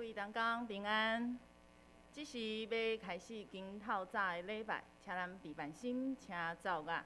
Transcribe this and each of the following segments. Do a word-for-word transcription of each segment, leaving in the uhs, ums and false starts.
位同工平安。即时要开始经透早的礼拜，请咱备办心，请走啊。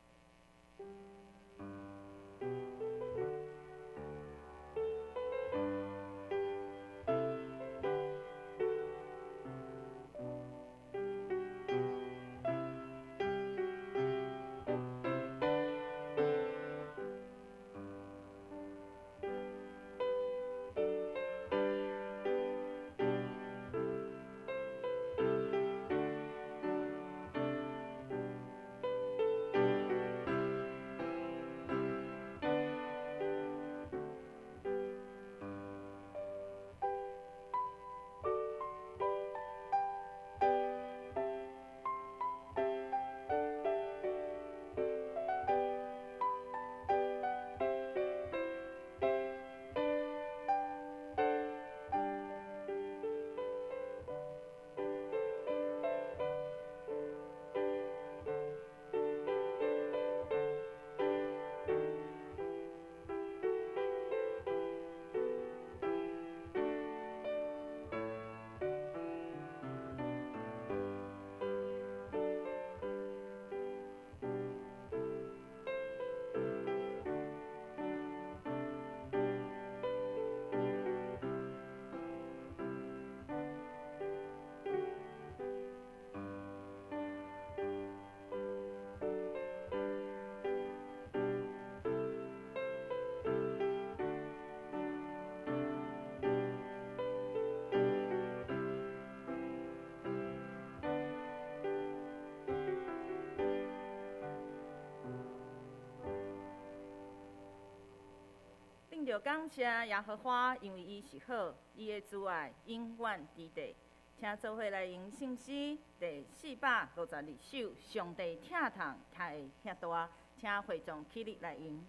并着感谢耶和华，因为伊是好，伊的慈爱永远伫地。请做伙来用信息第四百五十二首，上帝疼痛太遐大，请会众起立来用。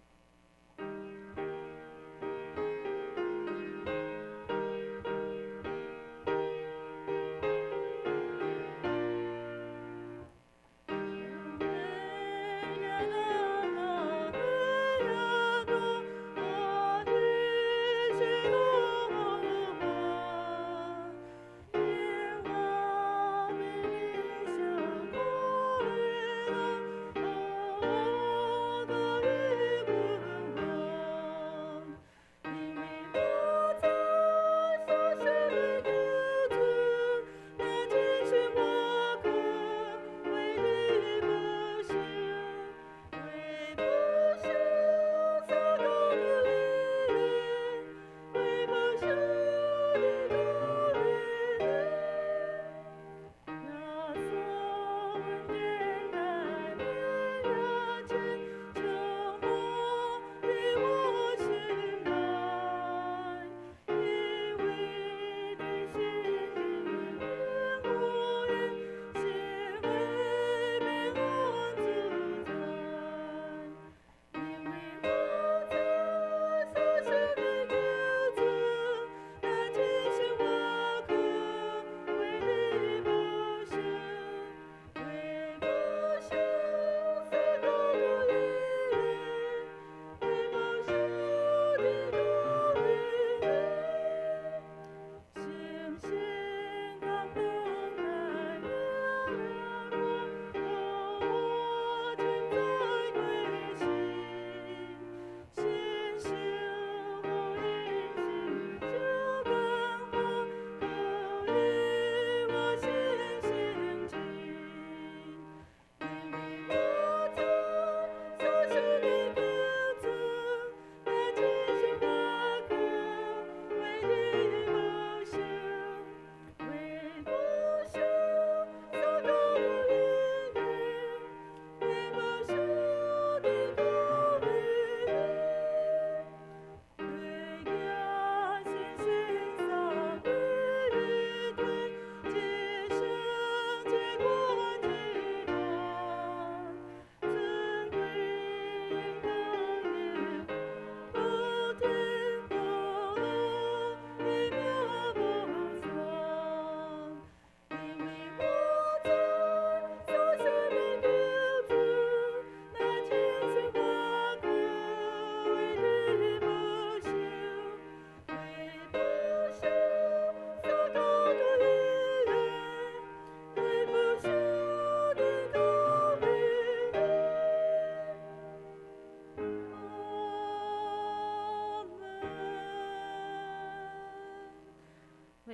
我的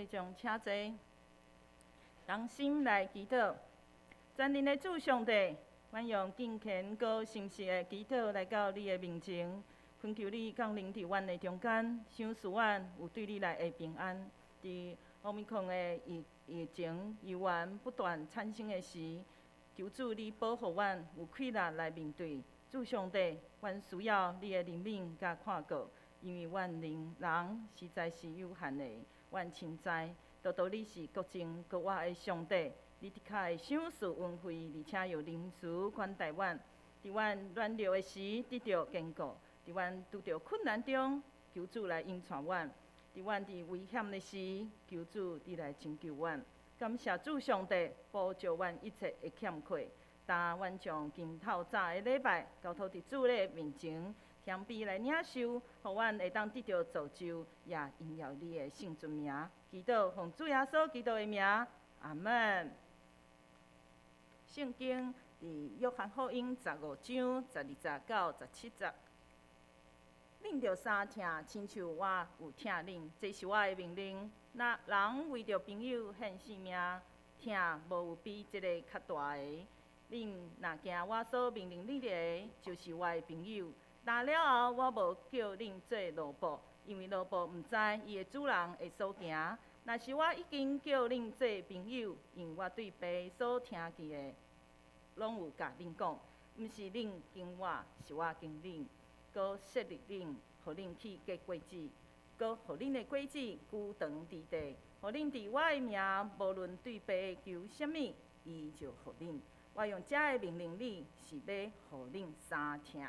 众请坐，同心来祈祷。全能的主上帝，阮用敬虔高诚实的祈祷来到你的面前，恳求你降临伫阮的中间，赏赐阮有对你来的平安。伫奥密克戎的疫疫情依然不断产生的时，求主你保护阮有气力来面对。主上帝，阮需要你的怜悯甲看顾，因为阮人人实在是有限的。阮亲知，独独你是国情国我的上帝，你的确会赏赐恩惠，而且又临时款待阮，伫阮软弱的时得到坚固，伫阮拄着困难中，求主来引带阮。伫阮伫危险的时，求主你来拯救阮。感谢主上帝保佑阮一切的欠缺。当阮将今透早的礼拜交托伫主的面前，谦卑来领受，互阮会当得到造就，也荣耀你的圣尊名。祈祷奉主耶稣基督的名，阿门。圣经伫约翰福音十五章十二节到十七节。恁着相听，亲像我有听恁，这是我的命令。若人为着朋友献性命，听无有比这个较大的。恁若行我所命令恁的，就是我的朋友。打了后，我无叫恁做奴仆，因为奴仆毋知伊的主人会所行。若是我已经叫恁做朋友，因为我对爸所听见的，拢有甲恁讲。毋是恁跟我，是我跟恁。搁设立恁，互恁去结果子，搁互恁的果子久长伫地，互恁伫我的名，无论对爸求什么，伊就互恁。我用这个命令你，是要互恁相听。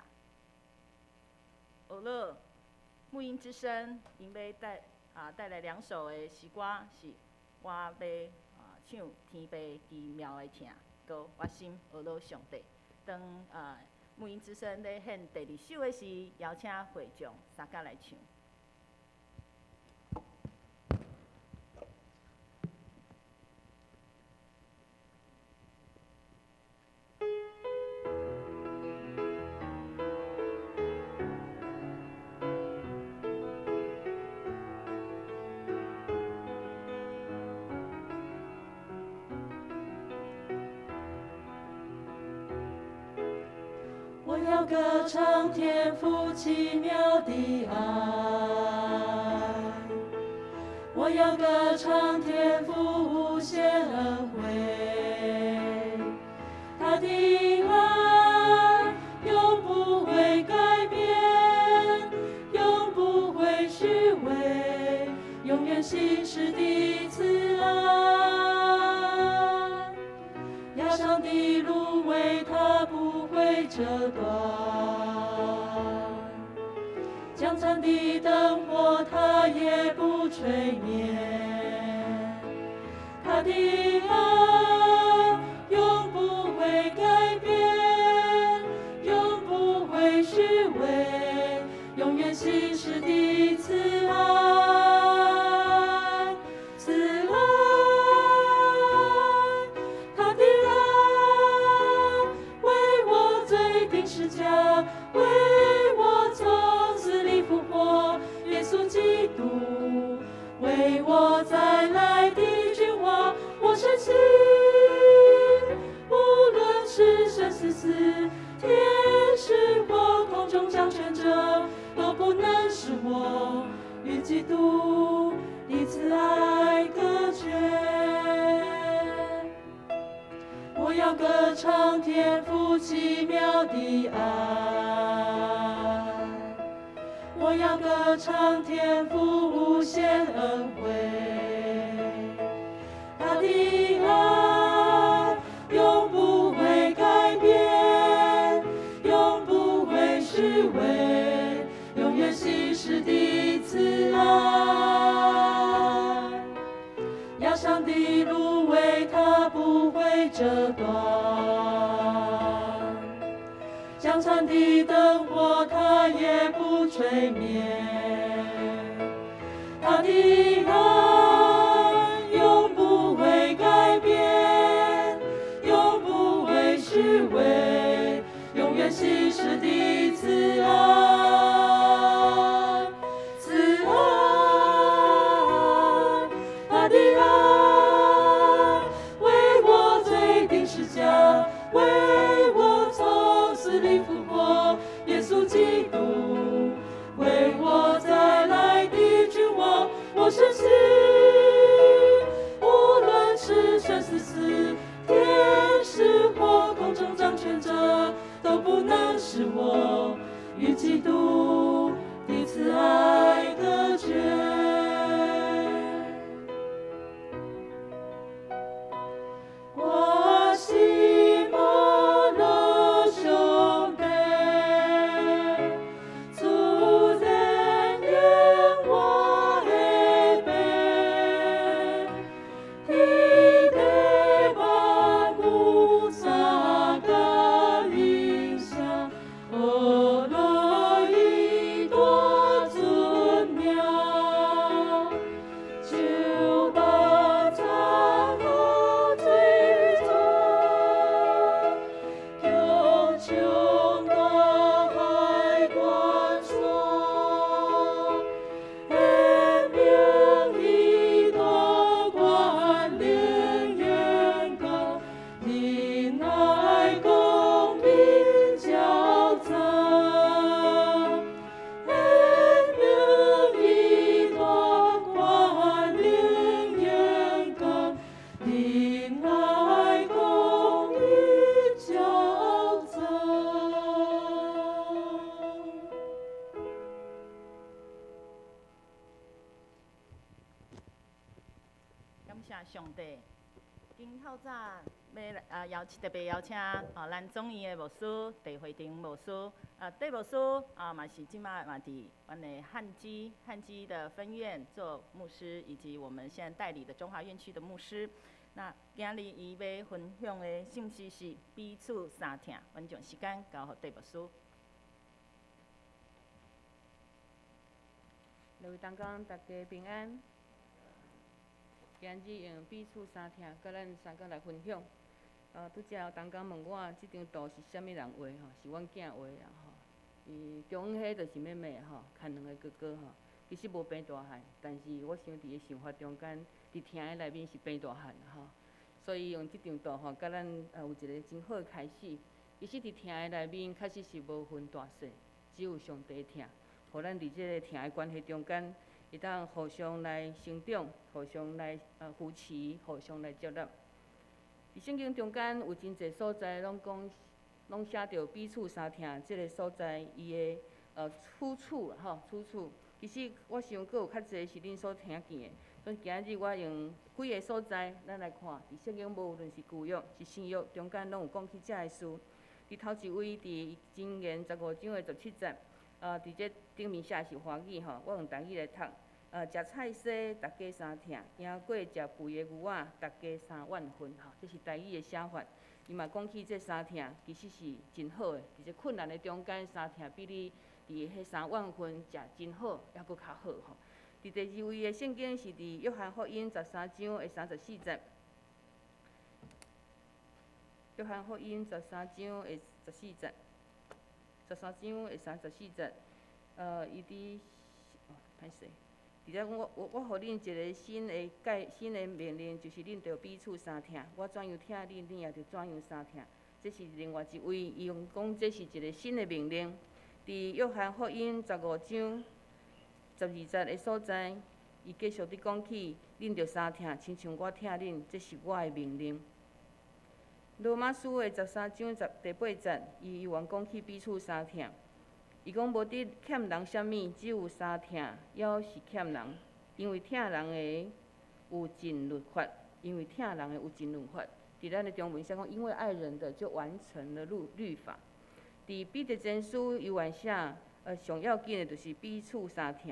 学了牧音之声，因要带啊带来两首的诗歌，是我要啊唱天父奇妙的听，搁我心学了上帝。当啊。牧音之声咧献第二首的时，邀请会众三甲来唱。 我要歌唱天父奇妙的爱，我要歌唱天父无限恩惠，他的爱永不会改变，永不会虚伪，永远信实的慈爱，压伤的芦苇它不会折断，将残的灯火它也不吹灭，他的爱永不会改变，永不会虚伪，永远信实的慈爱，慈爱，他的爱为我罪定十架，为我从死里复活，耶稣基督为我再来的君王，我深信，无论是生是死，天使或空中掌权者，都不能使我与基督的慈爱隔绝。我要歌唱天父奇妙的爱，我要歌唱天父无限恩惠，他的爱永不会改变，永不会虚伪，永远信实的慈爱，压伤的芦苇它不会折断，将残的灯火它也不吹灭，他的爱永不会改变，永不会虚伪，永远信实的慈爱，慈爱，他的我深信，无论是生是死，天使或空中掌权者，都不能使我与基督的慈爱隔绝。我希望的兄弟，主人愿我的背，你的万物撒个影响，我乐意多尊名，就把长路追踪，用穷的海观霜，人命一多关联眼光，你爱公平交杂，人命一多关联眼光，你爱公平交杂。 感谢上帝。今透早要来啊邀请特别邀请啊咱总院的牧师戴惠婷牧师，啊戴牧师啊嘛是即马嘛伫阮的汉基汉基的分院做牧师，以及我们现在代理的中华院区的牧师。那今日伊要分享的信息是彼此相疼，阮将时间交予戴牧师。 各位同工，大家平安。今日用彼此相疼，甲咱三个来分享。呃，拄则有同工问我即张图是啥物人画吼？是阮囝画啦吼。伊中央迄就是妹妹吼，牵两个哥哥吼。其实无变大汉，但是我想伫伊想法中间，伫听的内面是变大汉吼。所以用即张图吼，甲咱呃有一个真好的开始。其实伫听的内面，确实是无分大小，只有上帝听，互咱伫即个听的关系中间。会当互相来成长，互相来呃扶持，互相来接纳。伫圣经中间有真侪所在，拢讲，拢写着彼此相疼即个所在，伊的呃出处吼，出处。其实我想阁有较侪是恁所听见的，所以今日我用几个所在，咱来看。伫圣经无论是旧约是新约，中间拢有讲起遮个事。伫头一位伫箴言十五章的十七节。呃，伫这顶面写是华语吼，我用台语来读。呃，食菜脩，大家相疼；行过食肥的牛仔，大家三万分吼。这是台语的写法。伊嘛讲起这相疼，其实是真好的。伫这困难的中间，相疼比你伫迄三万分食真好，还佫较好吼。伫第二位的圣经是伫约翰福音十三章的三十四节。约翰福音十三章的十四节。十三章的三十四节，呃，伊伫，哦，歹势，伫遮我我我互恁一个新的改新的命令，就是恁着彼此相疼。我怎样疼恁，恁也着怎样相疼。这是另外一位，伊用讲这是一个新的命令。伫约翰福音十五章十二节的所在，伊继续伫讲起，恁着相疼，亲像我疼恁，这是我的命令。罗马书的十三章十第八节，伊又讲起彼此相疼。伊讲无得欠人啥物，只有相疼，还是欠人。因为疼人的有尽律法，因为疼人的有尽律法。伫咱的中文写讲，因为爱人的就完成了律律法。伫彼得前书又完写，呃，上要紧的就是彼此相疼。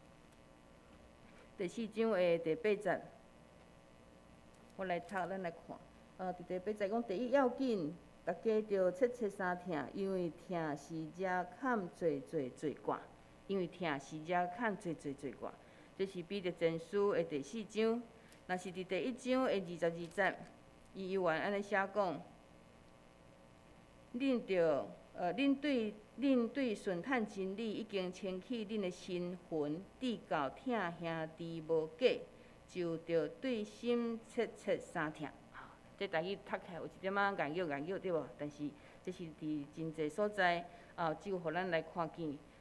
第四章的第八节，我来读，咱来看。呃，伫第八节讲，第一要紧，大家着切切相疼，因为疼是遮坎做做做寡，因为疼是遮坎做做做寡。这是彼得前书的第四章。若是伫第一章的二十二节，伊有原安尼写讲，恁着呃，恁对恁对顺坦真理已经牵起恁的心魂，直到疼兄弟无假，就着对心切切相疼。这台语读起来有一点仔硬拗硬拗对无？但是这是伫真侪所在，啊，只有互咱来看见，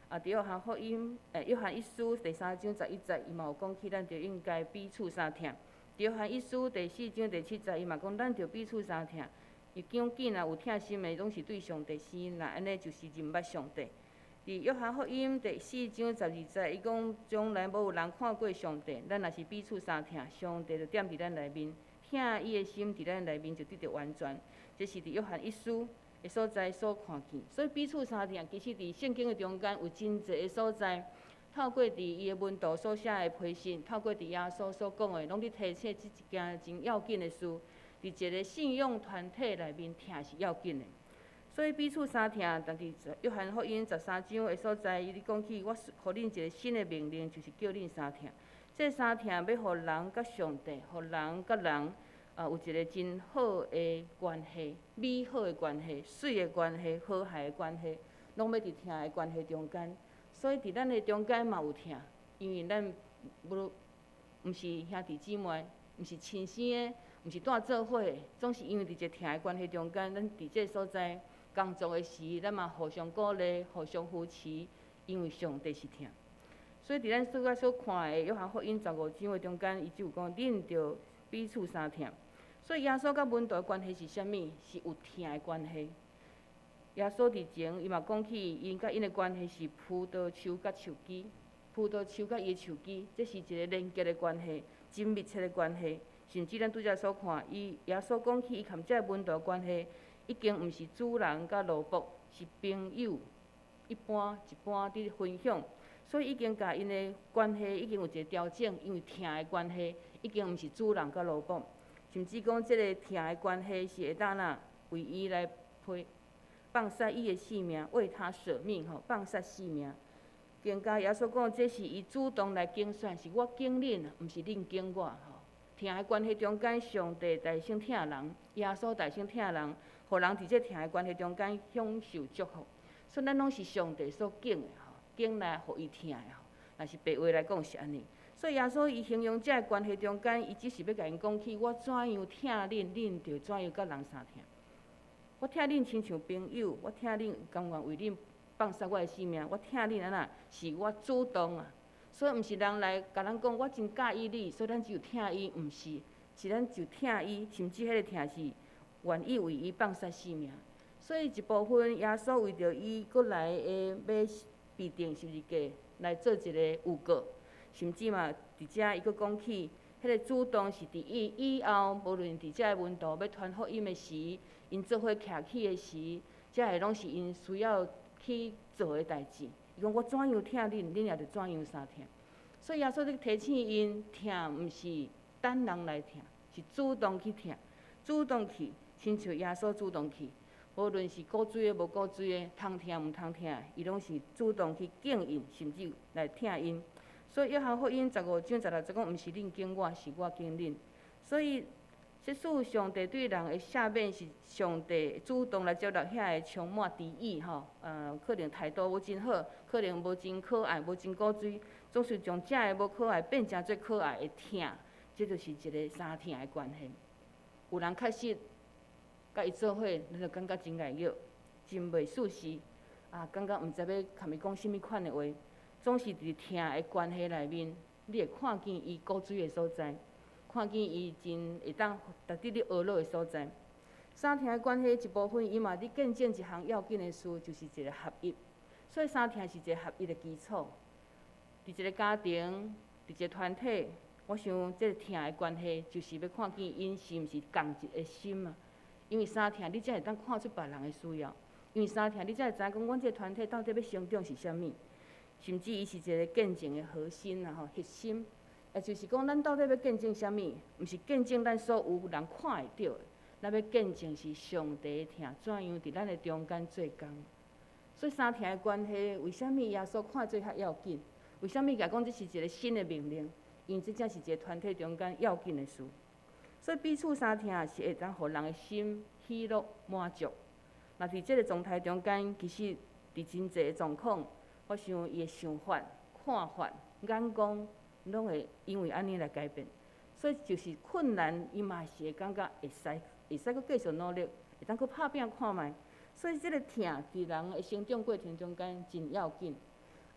啊，伫约翰福音，诶，约翰一书第三章十一节，伊嘛有讲起，咱着应该彼此相疼。伫约翰一书第四章第七节，伊嘛讲，咱着彼此相疼。伊讲囝若有疼心的，拢是对上帝生，那安尼就是认捌上帝。伫约翰福音第四章十二节，伊讲将来无有人看过上帝，咱若是彼此相疼，上帝就踮伫咱内面，疼伊的心伫咱内面就得到完全。这是伫约翰一书的所在所看见。所以彼此相疼，其实伫圣经的中间有真侪的所在，透过伫伊的文道所写的批信，透过伫耶稣所讲的，拢伫提醒即一件真要紧的事。伫一个信仰团体内面，疼是要紧的。所以彼此相疼，但伫约翰福音十三章的所在，伊咧讲起，我互恁一个新的命令，就是叫恁相疼。这相疼要互人甲上帝，互人甲人，啊，有一个真好的关系，美好的关系，水的关系，和谐的关系，拢要伫疼的关系中间。所以伫咱的中间嘛有疼，因为咱无毋是兄弟姊妹，毋是亲生的。毋是带做伙的，总是因为伫一个疼的关系中间，咱伫这个所在工作的时，咱嘛互相鼓励、互相扶持，因为上帝是疼。所以伫咱所所看的约翰福音十五章的中间，伊就有讲，恁着彼此相疼。所以耶稣甲门徒的关系是啥物？是有疼的关系。耶稣伫前伊嘛讲起，因甲因的关系是葡萄树甲树枝，葡萄树甲伊的树枝，这是一个连结的关系，真密切的关系。甚至咱拄则所看，伊耶稣讲起，伊含这门徒关系，已经毋是主人甲奴仆，是朋友，一般一般伫分享，所以已经甲因的关系已经有一个调整，因为疼的关系已经毋是主人甲奴仆，甚至讲即个疼的关系是会当哪为伊来陪放下伊的性命，为他舍命吼，放下性命。更加耶稣讲，这是伊主动来竞选，是我敬恁，毋是恁敬我吼。疼的关系中间，上帝大声疼人，耶稣大声疼人，互人伫这疼的关系中间享受祝福。所以咱拢是上帝所敬的吼，敬来互伊疼的吼。若是白话来讲是安尼。所以耶稣伊形容这个关系中间，伊只是要甲因讲起，我怎样疼恁，恁就怎样甲人相疼。我疼恁亲像朋友，我疼恁甘愿为恁放下我的性命，我疼恁安那是我主动啊。所以毋是人来甲咱讲，我真介意你，所以咱就疼伊，毋是，是咱就疼伊，甚至迄个疼是愿意为伊放下性命。所以一部分耶稣为着伊过来的要必定十字架来做一个预告，甚至嘛伫遮伊阁讲起，迄个主动是伫伊以后，无论伫遮个门徒要传福音的时，因做伙徛起的时，遮个拢是因需要去做的代志。伊讲我怎样疼恁，恁也着怎样相疼。所以耶稣咧提醒因，疼毋是等人来疼，是主动去疼，主动去，亲像耶稣主动去。无论是古锥的无古锥的，通疼毋通疼，伊拢是主动去敬因，甚至来疼因。所以约翰福音十五章十六节讲，毋是恁敬我，是我敬恁。所以，即使上帝对人的赦免是上帝主动来接纳遐个充满敌意吼，呃，可能态度无真好，可能无真可爱，无真古锥，总是将这个无可爱变成最可爱的疼，这就是一个相疼的关系。有人确实甲伊做伙，咱就感觉真爱约，真袂舒适，啊，感觉毋知要含伊讲甚物款的话，总是伫疼的关系内面，你会看见伊古锥的所在。看见伊真会当值得你学乐的所在。相疼的关系一部分，伊嘛伫见证一项要紧的事，就是一个合一。所以相疼是一个合一的基础。伫一个家庭，伫一个团体，我想这个疼的关系，就是要看见因是毋是共一个心啊。因为相疼，你才会当看出别人的需要。因为相疼，你才会知影讲，阮这个团体到底要成长是啥物，甚至伊是一个见证的核心啊，吼，核心。也就是讲，咱到底要见证啥物？毋是见证咱所有人看会到的，咱要见证是上帝的疼，怎样伫咱的中间做工。所以相疼的关系，为虾米耶稣看做较要紧？为虾米甲讲这是一个新的命令？因为这才是一个团体中间要紧的事。所以彼此相疼是会当互人的心喜乐满足。那伫这个状态中间，其实伫真侪状况，我想伊的想法、看法、眼光。拢会因为安尼来改变，所以就是困难，伊嘛是会感觉会使，会使佫继续努力，会当佫拍拼看觅。所以即个疼伫人的成长过程中间真要紧。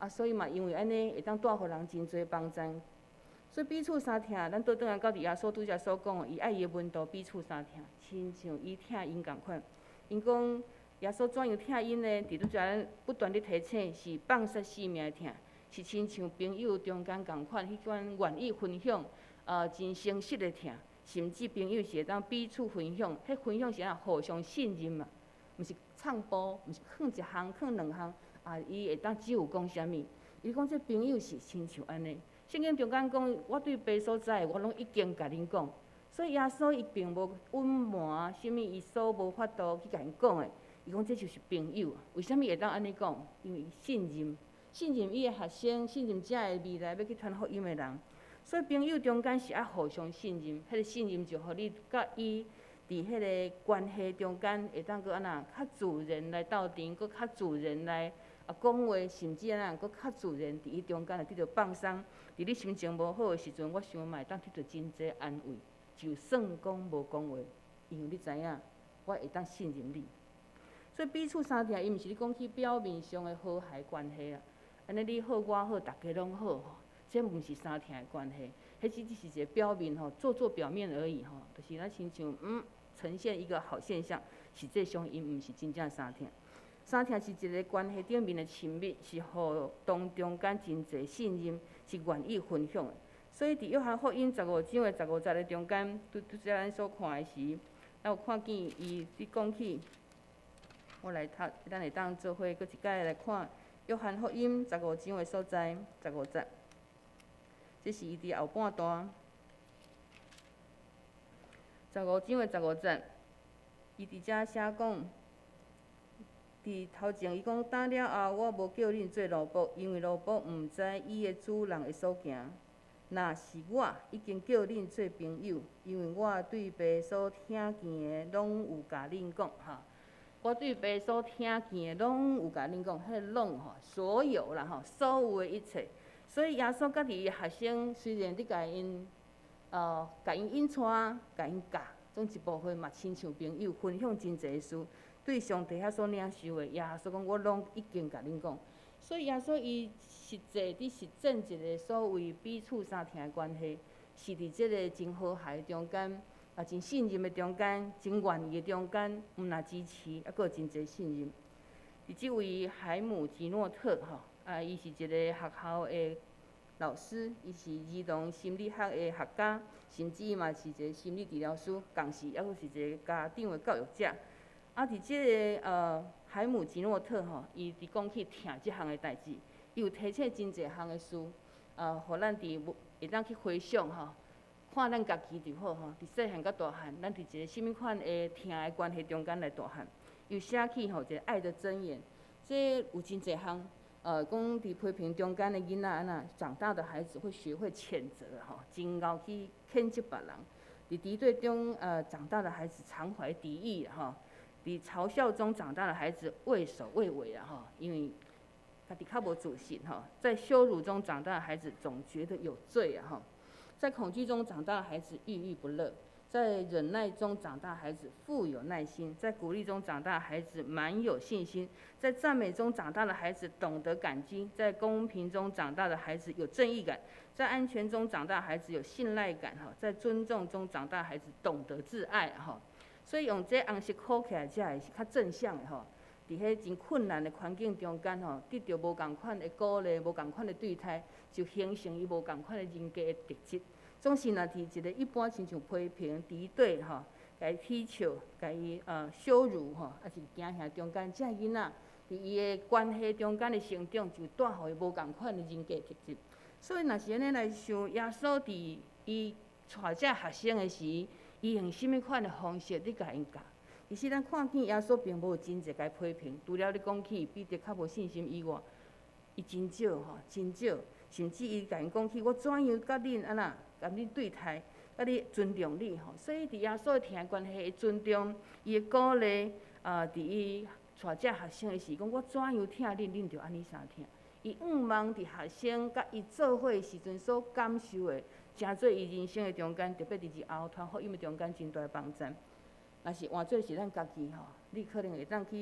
啊，所以嘛，因为安尼会当带互人真侪帮助。所以彼此相听，咱倒转来到伫耶稣拄则所讲，伊爱伊的门徒彼此相听，亲像伊疼因共款。因讲耶稣怎样疼因呢？伫拄则不断咧提醒，是放杀性命的疼，是亲像朋友中间共款，迄款愿意分享，呃，真诚实的疼。甚至朋友是会当彼此分享，迄分享是安互相信任嘛，毋是唱包，毋是囥一项囥两项，啊，伊会当只有讲啥物？伊讲这朋友是亲像安尼。圣经中间讲，我对爸所知的，我拢已经甲恁讲。所以耶稣伊并无隐瞒啥物，伊所无法度去甲因讲的。伊讲这就是朋友。为虾物会当安尼讲？因为信任，信任伊的学生，信任遮的未来要去传福音的人。所以朋友中间是爱互相信任，迄个信任就互你甲伊伫迄个关系中间会当搁安那较自然来斗阵，搁较自然来啊讲话，甚至安那搁较自然伫伊中间来得到放松。伫你心情无好的时阵，我想嘛会当得到真侪安慰。就算讲无讲话，因为你知影，我会当信任你。所以彼此相听，伊毋是你讲起表面上的和谐关系啊，安尼你好我好，大家拢好吼。这毋是相听的关系，迄只只是一个表面吼，做做表面而已吼，就是咱亲像嗯呈现一个好现象，实际上因毋是真正相听。相听是一个关系顶面的亲密，是互当中间真侪信任，是愿意分享的。所以伫约翰福音十五章的十五节的中间，拄拄则咱所看的时，咱有看见伊伫讲起，我来读，咱会当做伙搁一摆来看约翰福音十五章的所在，十五节。这是伊伫后半段，十五章的十五节，伊伫遮写讲，伫头前伊讲打了后，我无叫恁做奴仆，因为奴仆毋知伊的主人会所行。若是我已经叫恁做朋友，因为我对爸所听见的拢有甲恁讲哈。我对爸所听见的拢有甲恁讲，迄拢吼，所有啦吼，所有的一切。所以耶稣家己的学生，虽然你甲因，呃，甲因引带，甲因教，总一部分嘛亲像朋友，分享真侪事。对上帝遐所领受的，耶稣讲我拢已经甲恁讲。所以耶稣伊实际伫实践一个所谓彼此相听的关系，是伫即个真和谐的中间，啊，真信任的中间，真愿意的中间，毋若支持，啊，阁有真侪信任。伫即位海姆吉诺特吼。啊，伊是一个学校的老师，伊是儿童心理学的学家，甚至伊嘛是一个心理治疗师，同时抑阁是一个家长的教育者。啊，伫即个呃海姆吉诺特吼，伊伫讲起听即项的代志，伊有提醒真侪项的事，呃，互咱伫会当去回想吼，看咱家己就好吼，伫细汉到大汉，咱伫一个甚物款的听的关系中间来大汉，又写起吼一个爱的箴言，这有真侪项。呃，讲伫批评中间的囡仔安那，长大的孩子会学会谴责吼，真敖去谴责别人。伫敌对中，呃，长大的孩子常怀敌意吼；伫嘲笑中长大的孩子畏首畏尾啊吼，因为家己较无自信吼。在羞辱中长大的孩子总觉得有罪啊吼，在恐惧中长大的孩子郁郁不乐。在忍耐中长大的孩子富有耐心，在鼓励中长大的孩子满有信心，在赞美中长大的孩子懂得感激，在公平中长大的孩子有正义感，在安全中长大的孩子有信赖感哈，在尊重中长大的孩子懂得自爱哈。所以用这红色扣起来，才会是较正向的吼。伫迄真困难的环境中间吼，得到无共款的鼓励，无共款的对待，就形成伊无共款的人格的特质。总是若伫一个一般亲像批评、敌对吼，甲伊踢笑、甲伊呃羞辱吼，啊是惊吓中间，这囡仔伫伊的关系中间的成长，就带互伊无共款的人格特质。所以若是安尼来想，耶稣伫伊带这学生的时，伊用甚物款的方式伫甲因教？其实咱看见耶稣并无真侪甲伊批评，除了你讲起彼得较无信心以外，伊真少吼，真少，甚至伊甲因讲起我怎样甲恁安那。甲你对待，甲你尊重你吼，所以伫耶稣的听关系的尊重，伊的鼓励，啊，伫伊带这学生的时，讲我怎样听恁，恁着安尼相听。伊毋望伫学生甲伊做伙的时阵所感受的，诚做伊人生的中间，特别伫日后传福音的中间真大帮助。若是换做是咱家己吼，你可能会当去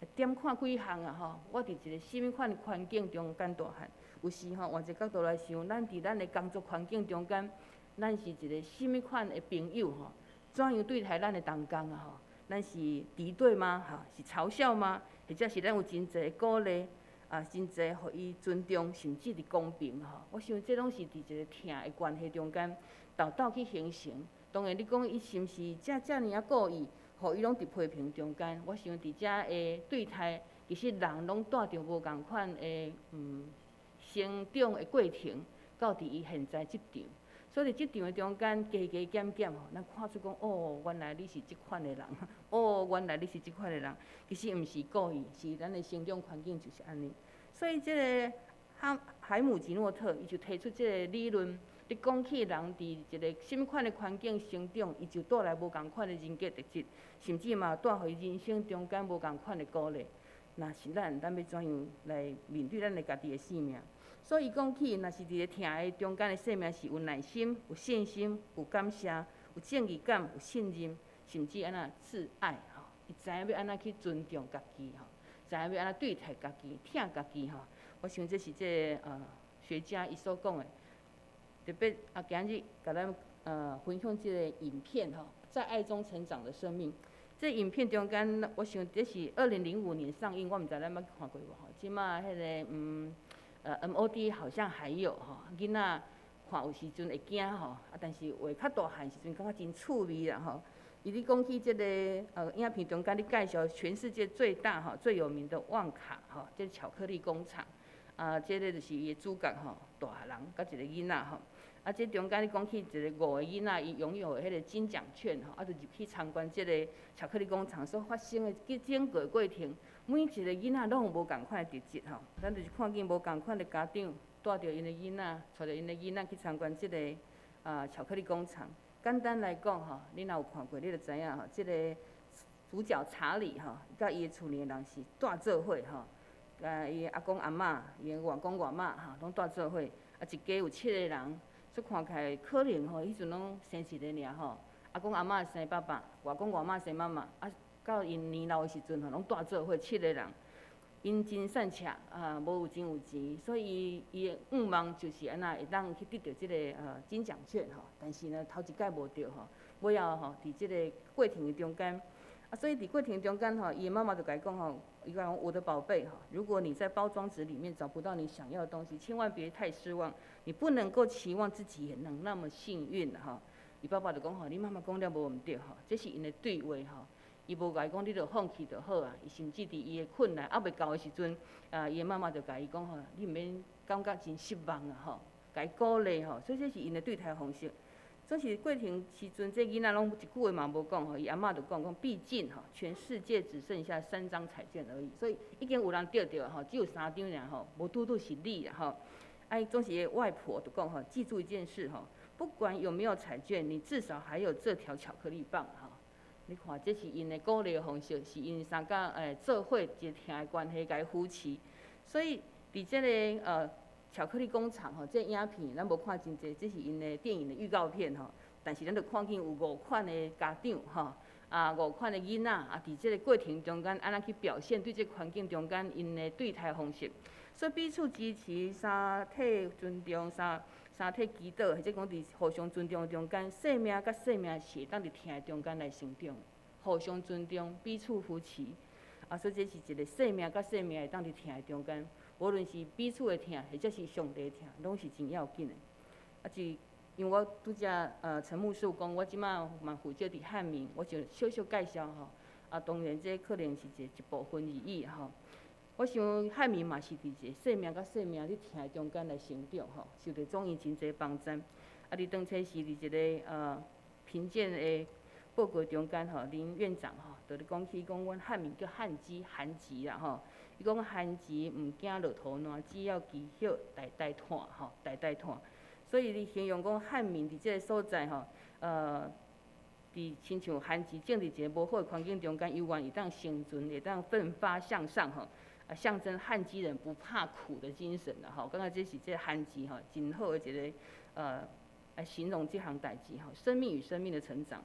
点看几项啊吼，我伫一个什么款的环境中间大汉？有时吼换一个角度来想，咱伫咱的工作环境中间，咱是一个什么款的朋友吼？怎样对待咱的同工啊吼？咱是敌对吗？吼，是嘲笑吗？或者是咱有真侪鼓励啊，真侪互伊尊重，甚至是公平吼？我想这拢是伫一个疼的关系中间，斗斗去形成。当然，你讲伊是毋是遮遮尔啊故意，互伊拢伫批评中间？我想伫遮的对待，其实人拢带着无共款的嗯。成长的过程，到伫伊现在即场，所以伫即场的中间加加减减吼，咱看出讲哦，原来你是即款的人，哦，原来你是即款的人，其实毋是故意，是咱的成长环境就是安尼。所以即个哈海姆吉诺特伊就提出即个理论，你讲起人伫一个什么款的环境成长，伊就带来无共款的人格特质，甚至嘛带互伊人生中间无共款的鼓励。那是咱，咱要怎样来面对咱的家己的生命？所以讲起，若是伫个疼的中间的生命是有耐心、有信心、有感谢、有正义感、有信任，甚至安那自爱吼，伊知影要安那去尊重家己吼，知影要安那对待家己、疼家己吼。我想这是这个、呃学家伊所讲的。特别啊，今日甲咱呃分享这个影片吼，在爱中成长的生命。这影片中间，我想这是二零零五年上映，我毋知咱捌看过无吼。即马迄个嗯。呃 ，M O D 好像还有吼，囡仔看有时阵会惊吼，啊，但是话较大汉时阵感觉真趣味啦吼。伊咧讲起即个呃影片中间咧介绍全世界最大吼、最有名的旺卡吼，即个巧克力工厂。啊，即个就是伊的主角吼，大人甲一个囡仔吼。啊，即中间咧讲起一个五个囡仔，伊拥有迄个金奖券吼，啊，就入去参观即个巧克力工厂所发生的整个过程。每一个囡仔拢有无共款的特质吼，咱就是看见无共款的家长带着因的囡仔，带着因的囡仔去参观即个啊巧克力工厂。简单来讲吼，你若有看过，你就知影吼，即个主角查理吼，甲伊的厝里人是大做伙吼，啊伊阿公阿嬷、伊的外公外嬷吼，拢大做伙，啊一家有七个人，所以看起来可能吼，迄阵拢生一个尔吼，阿公阿嬷生爸爸，外公外嬷生妈妈，啊。到因年老的时阵吼，拢大做伙七个人，因真善巧啊，无有真有钱，所以伊的愿望就是安那会当去得到即、这个呃金奖券吼。但是呢，头一届无着吼，尾后吼，伫即个过程的中间，啊，所以伫过程中间吼，伊的妈妈就甲伊讲吼，伊讲我的宝贝吼，如果你在包装纸里面找不到你想要的东西，千万别太失望，你不能够期望自己也能那么幸运吼。伊爸爸就讲吼，你妈妈讲了无毋对吼，这是因的对话吼。伊无甲伊讲，你著放弃就好啊。伊甚至伫伊的困难还袂到的时阵，啊，伊的妈妈就甲伊讲吼，你毋免感觉真失望啊吼，甲伊鼓励吼。所以这是因的对待方式。所以过程时阵，这囡仔拢一句话嘛无讲吼，伊阿嬷就讲讲，毕竟吼，全世界只剩下三张彩券而已，所以已经有人得着吼，只有三张尔吼，无拄拄是你啦吼。哎，总是外婆就讲吼，记住一件事吼，不管有没有彩券，你至少还有这条巧克力棒吼。你看，这是因的鼓励方式，是因三个诶做伙一个疼的关系，甲伊扶持。所以伫这个呃巧克力工厂吼，这影片咱无看真济，这是因的电影的预告片吼。但是咱就看见有五款的家长吼，啊五款的囡仔啊，伫这个过程中间安怎去表现对这个环境中间因的对待方式。所以彼此支持、三体尊重、三。三体祈祷，或者讲伫互相尊重中间，生命甲生命是会当伫疼的中间来成长，互相尊重，彼此扶持。啊，所以这是一个生命甲生命会当伫疼的中间，无论是彼此的疼，或者是上帝的疼，拢是真要紧的。啊，是因为我拄则呃陈牧师讲，我即马嘛负责伫汉民，我就小小介绍吼。啊，当然这可能是一一部分而已吼。我想汉民嘛是伫一个生命甲生命伫疼中间来成长吼，受到众因真侪帮衬。啊，伫当初是伫一个呃评鉴的报告中间吼，林院长吼，就咧讲起讲，阮汉民叫汉基韩籍啦吼。伊讲汉籍毋惊落土烂，只要记晓代代传吼，代代传。所以你形容讲汉民伫即个所在吼，呃，伫亲像汉籍正伫一个无好的环境中间，犹原会当生存，会当奋发向上吼。啊，象征汉基人不怕苦的精神啦，吼，感觉这是这汉基吼真好的一个呃来形容这项代志吼，生命与生命的成长。啊，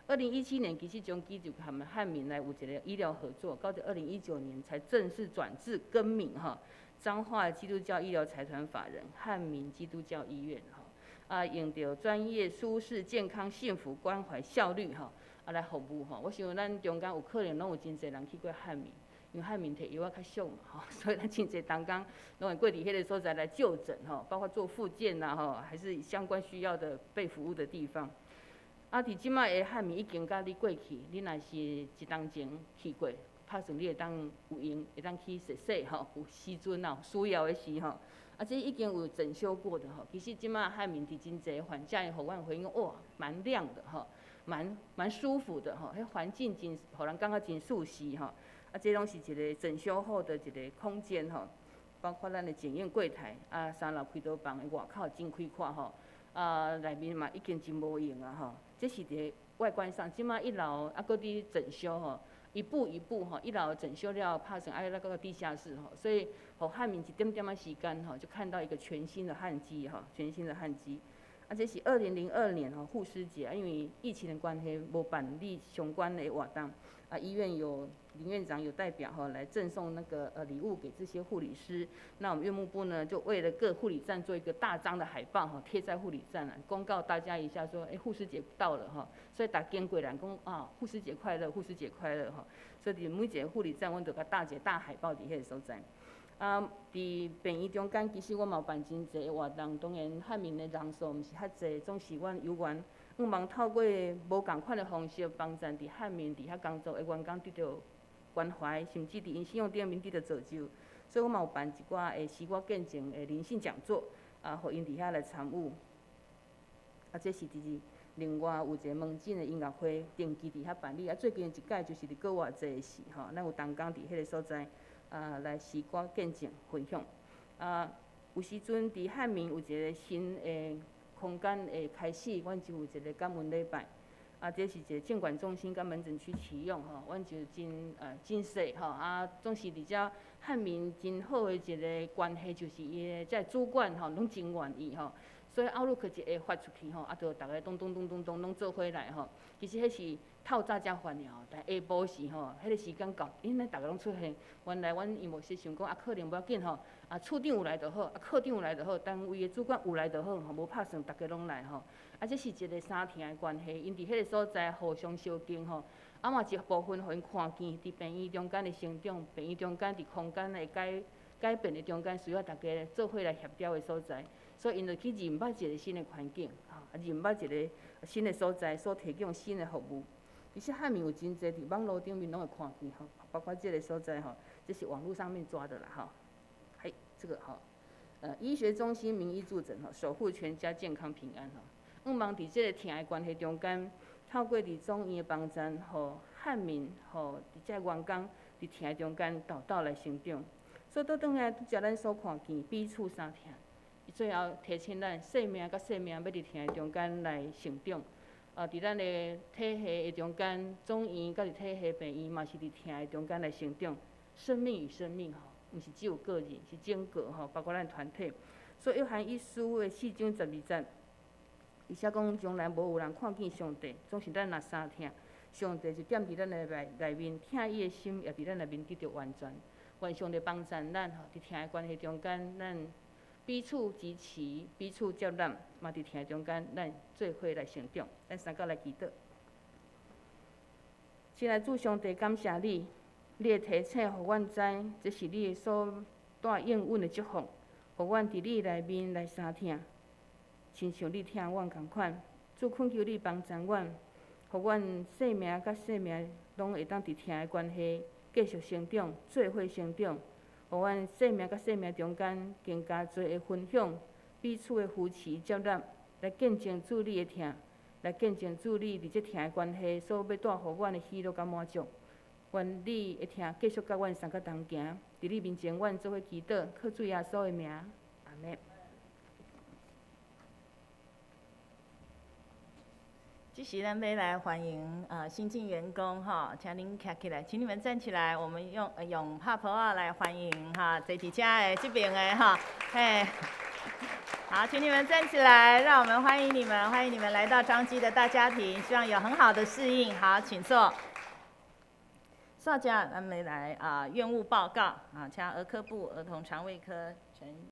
二零一七年其实中基就他们汉民来有一个医疗合作，到到二零一九年才正式转至更名哈，彰化基督教医疗财团法人汉民基督教医院哈，啊用着专业、舒适、健康、幸福、关怀、效率哈，啊来服务哈。我想咱中间有可能拢有真侪人去过汉民，因为汉民摕药仔较俗嘛吼，所以咱真侪同工拢会过伫迄个所在来就诊吼，包括做复健呐吼，还是相关需要的被服务的地方。啊，伫即摆的汉民已经甲你过去，你若是一当前去过，拍算你会当有用，会当去实习吼，有时阵啊需要的时吼，啊这已经有整修过的吼。其实即摆汉民伫真侪患者的互阮回应讲，哇，蛮亮的吼，蛮蛮舒服的吼，迄环境真，互人感觉真舒适吼。啊，这拢是一个整修后的一个空间吼，包括咱的检验柜台，啊三楼开刀房的外口真开阔吼，啊内面嘛已经真无用啊吼。这是伫外观上，即摆一楼啊，搁伫整修吼，一步一步吼，一楼整修了，拍成哎那个地下室吼，所以互汉民一点点仔时间吼，就看到一个全新的汉基吼，全新的汉基。啊，这是二零零二年吼护师节，因为疫情的关系，无办理相关的活动。啊，医院有林院长有代表吼来赠送那个呃礼物给这些护理师。那我们院牧部呢，就为了各护理站做一个大张的海报哈，贴在护理站啊，公告大家一下说，哎、欸，护士节到了哈，所以大家过来讲啊，护士节快乐，护士节快乐哈。所以伫每一个护理站，阮都甲搭一个大海报伫迄个所在。啊，伫病院中间，其实我嘛有办真侪的活动，当然汉民的人数毋是遐侪，总是阮有缘。希望透过无共款的方式，帮助伫汉民伫遐工作的员工得到关怀，甚至伫因信用顶面得到造就。所以我嘛有办一寡诶视觉见证的灵性讲座，啊，互因伫遐来参与。啊，这是伫另外有一个门诊的音乐会，定期伫遐办理。啊，最近一届就是伫国外这时吼，咱有同工伫迄个所在，啊，来视觉见证分享。啊，有时阵伫汉民有一个新诶。空间会开始，阮就有一个感恩礼拜，啊，这是一个监管中心甲门诊区启用吼，阮就真呃真细吼，啊，总是伫遮汉民真好的一个关系，就是伊的这主管吼拢真愿意吼，所以奥鲁克一下发出去吼，啊，就逐个咚咚咚咚咚拢做伙来吼，其实迄是透早才发了，但下晡时吼，迄个时间到，因咱逐个拢出现，原来阮医务室想讲啊，可能无要紧吼。啊，处长有来就好，啊，科长有来就好，单位的主管有来就好，吼，无拍算大家拢来吼。啊，这是一个三厅的关系，因伫迄个所在互相相敬吼。啊嘛一部分互因看见，伫病院中间的成长，病院中间伫空间的改改变的中间，需要大家做伙来协调的所在。所以因就去认捌一个新的环境，吼，啊，认捌一个新的所在，所提供新的服务。其实汉民有真侪伫网络顶面拢会看见吼，包括这个所在吼，这是网络上面抓的啦吼。嘿，这个哈，呃，医学中心名医助诊哈，守护全家健康平安哈。希望伫这个厅的关系中间，透过伫中医的帮助，互汉民，互伫这员工伫厅中间道道来成长。所以倒转来，拄则咱所看见彼此三厅，伊最后提醒咱生命甲生命要伫厅的中间来成长。啊，伫咱的体系的中间，中医甲伫体系病院嘛是伫厅的中间来成长。生命与生命吼。毋是只有个人，是整个吼，包括咱团体。所以约翰一书的四章十二节，伊写讲从来无有人看见上帝，总是咱若三听，上帝就踮伫咱的内内面，听伊的心也伫咱内面得到完全。愿上帝帮助咱吼，伫听的关系中间，咱彼此支持，彼此接纳，嘛伫听中间，咱做伙来成长。咱三个来祈祷。亲爱主上帝，感谢你。你的提醒，互阮知，这是你所带应允的祝福，互阮伫你内面来相听，亲像你听阮共款。主恳求你帮助阮，互阮生命甲生命拢会当伫听的关系继续成长，做伙成长。互阮生命甲生命中间更加多的分享，彼此的扶持接纳，来见证主你的听，来见证主你伫这听的关系所要带互阮的喜乐甲满足。愿你会听，继续甲阮三个同行，伫你面前，阮做伙祈祷，靠主耶稣的名，阿门。 这时咱要来欢迎呃新进员工哈，请您站起来，请你们站起来，我们用、呃、用拍婆啊来欢迎哈，坐伫遮的这边的哈，嘿。 好，请你们站起来，让我们欢迎你们，欢迎你们来到彰基的大家庭，希望有很好的适应。好，请坐。邵家，咱们来啊，院务报告啊，请儿科部儿童肠胃科陈